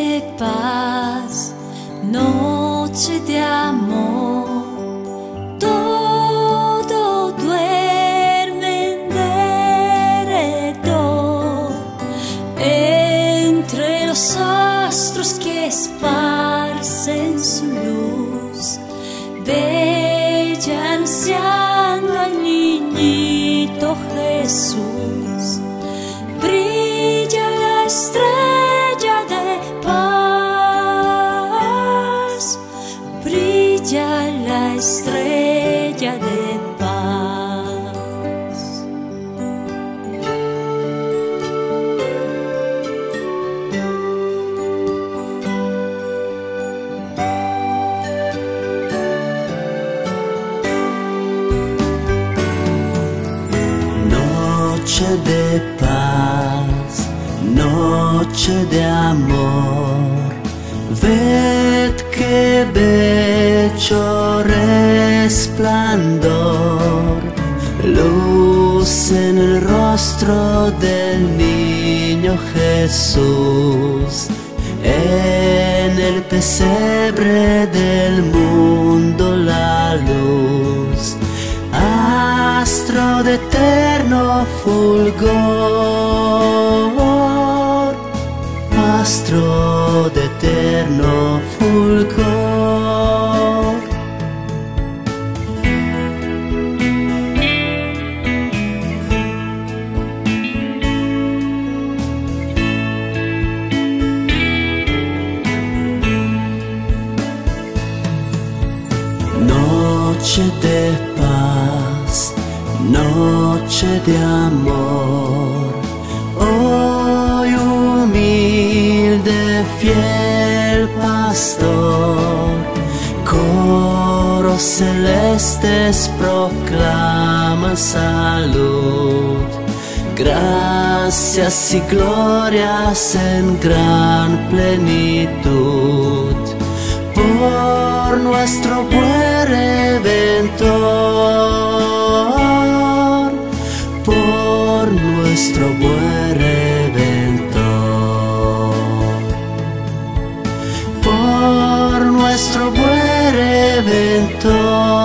de paz, noche de amor, todo duerme en derredor, entre los astros que esparcen su luz, bella anciano al niñito Jesús, brilla la estrella de paz, brilla la estrella de paz. Noche de paz, noche de amor, ved qué bello resplandor, luz en el rostro del niño Jesús, en el pesebre del mundo la luz, astro de eterno fulgor, astro de eterno fulgor. Noche de paz, noche de amor, hoy humilde fiel pastor, coros celestes proclaman salud, gracias y glorias en gran plenitud, por nuestro buen Redentor, por nuestro buen Redentor, por nuestro buen Redentor.